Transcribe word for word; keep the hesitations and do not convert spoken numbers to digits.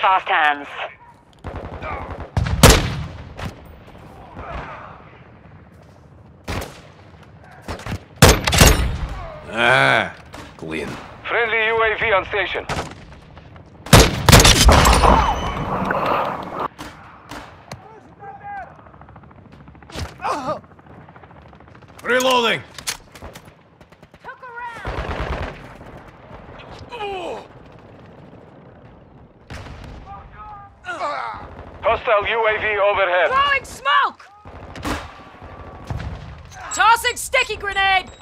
fast hands. Ah, Glenn. Friendly U A V on station. Reloading! Hostile U A V overhead. Throwing smoke! Tossing sticky grenade!